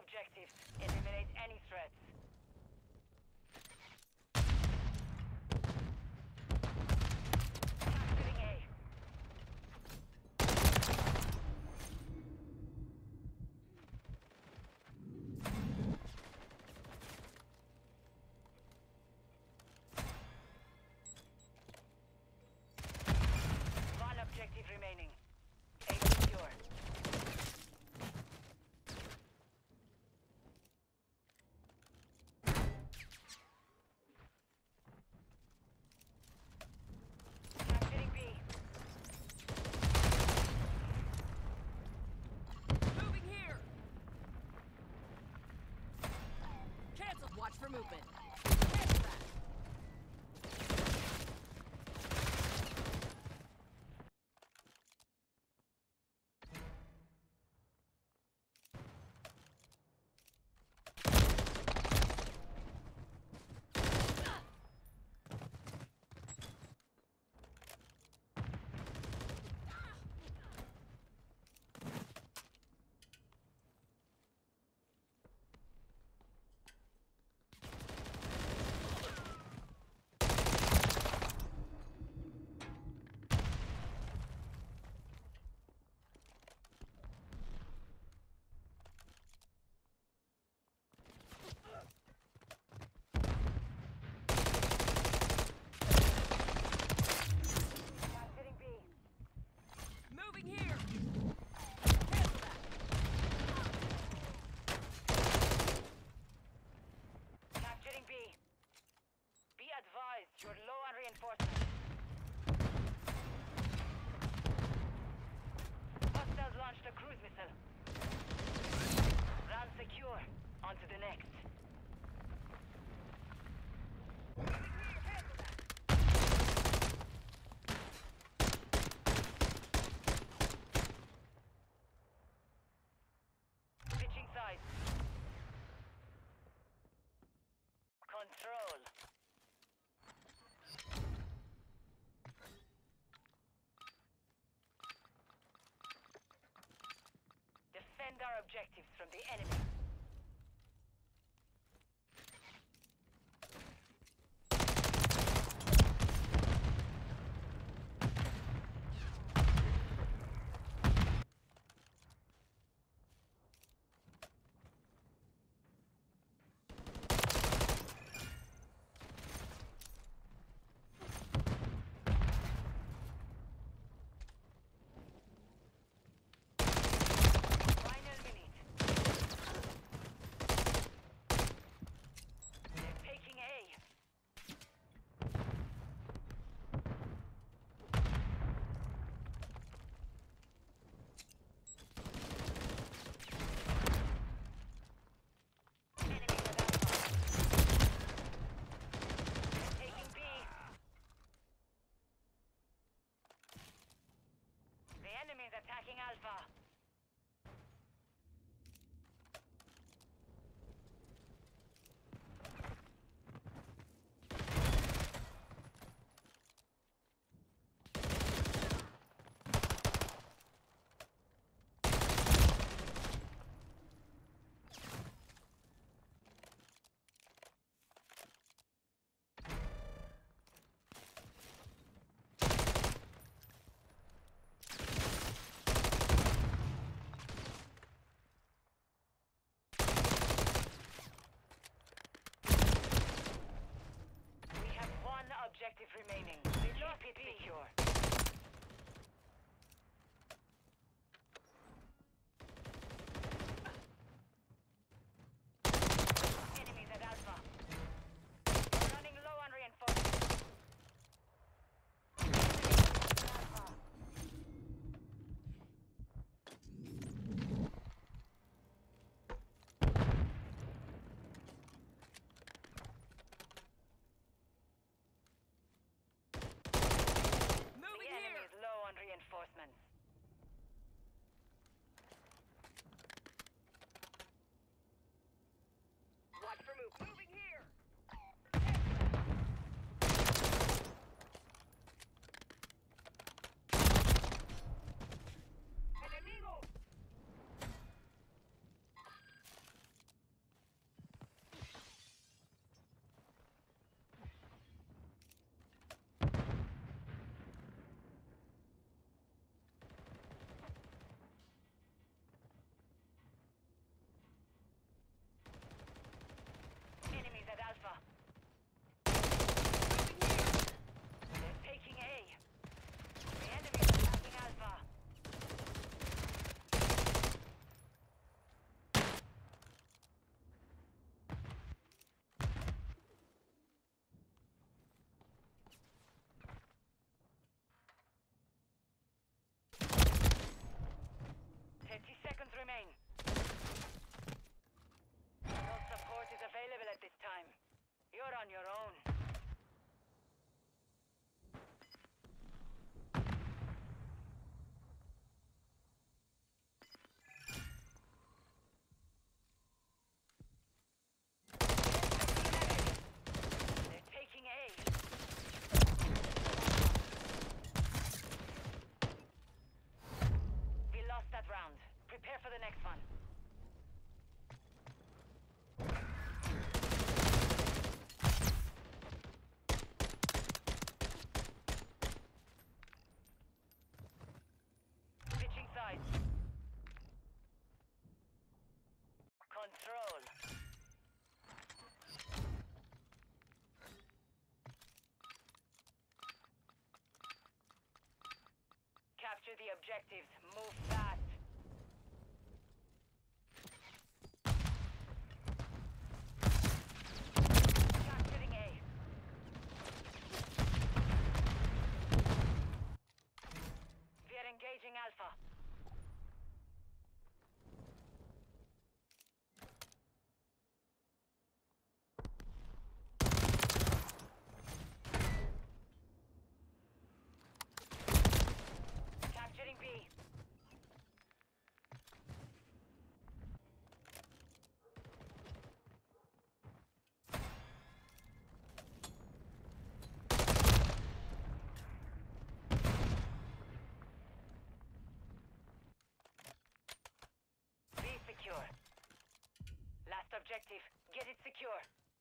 objectives. Eliminate any threats. Capturing A. One objective remaining. A secure. Capturing B. Moving here! Cancelled. Watch for movement. Cancel that. Capturing B. Moving here! Cancel that. Capturing B. Be advised, you're low on reinforcements. Hostiles launched a cruise missile. Ground secure. On to the next. Switching sides. Control. Defend our objectives from the enemy. Final minute. They're taking A. Enemy at Alpha. They're taking B. The enemy is attacking Alpha. the objectives. Move fast. Capturing A. We are engaging Alpha. Capturing B. B secure. Last objective. Get it secure.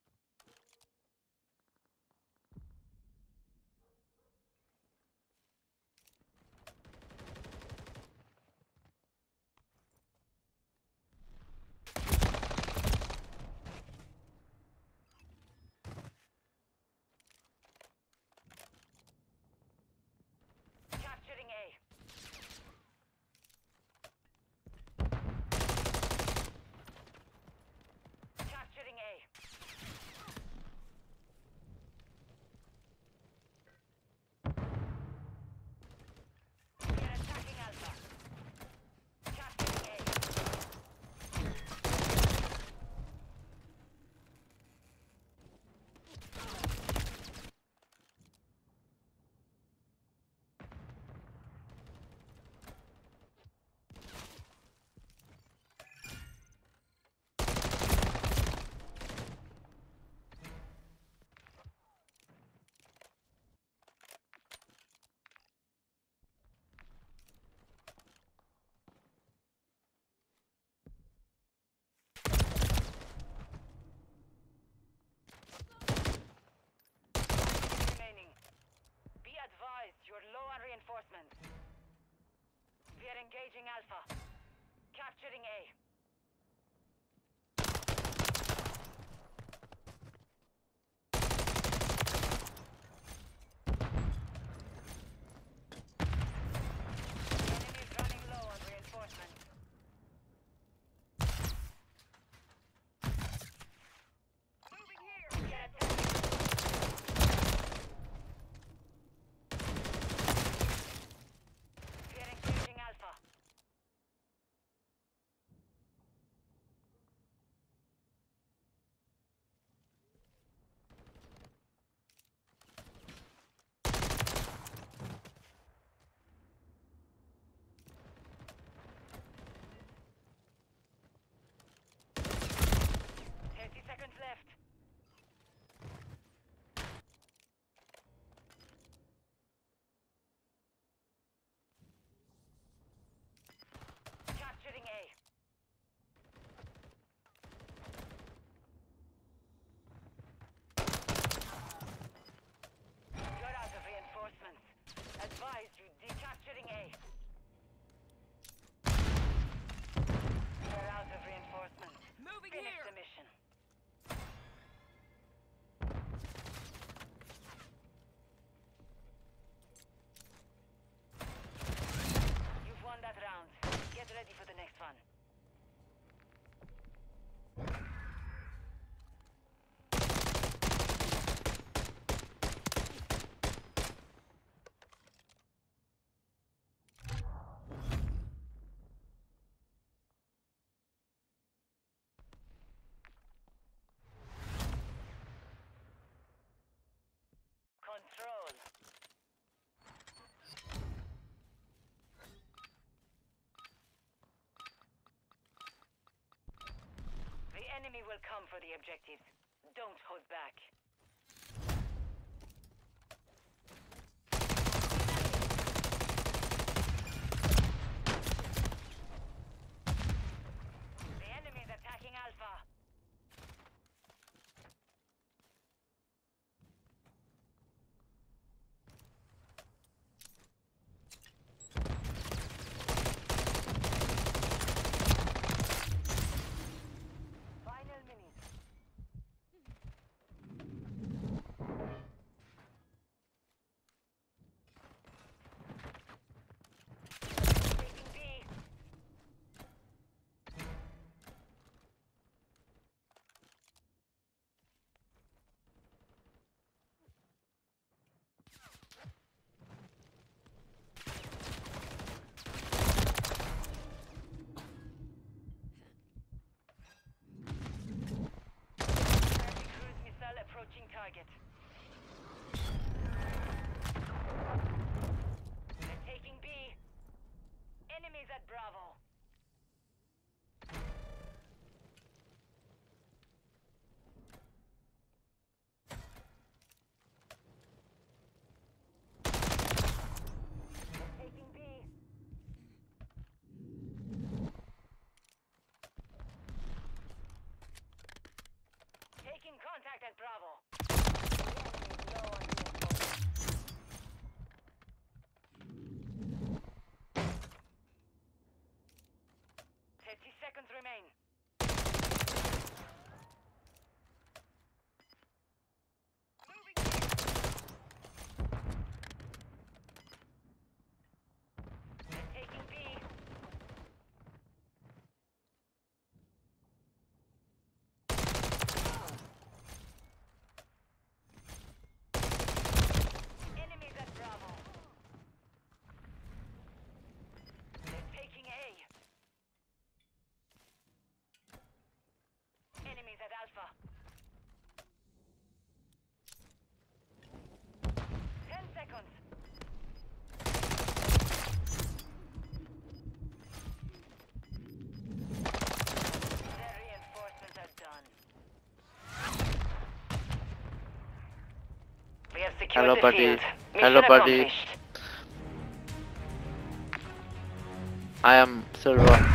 Capturing A. Capturing A. We are attacking Alpha. Capturing A. Remaining. Be advised, you're low on reinforcements. We are engaging Alpha. Capturing A. The enemy is running low on reinforcements. Moving here. We are attacking. We are engaging Alpha. Seconds left. Capturing A. You're out of reinforcements. Advised you decapturing A. You're out of reinforcements. Moving Finish here. the mission. You've won that round. Get ready for the next one. Control. The enemy will come for the objectives. Don't hold back. The enemy is attacking Alpha. Final minute. Secure Hello, the buddy. field. Hello, Mission buddy. accomplished. I am Silva.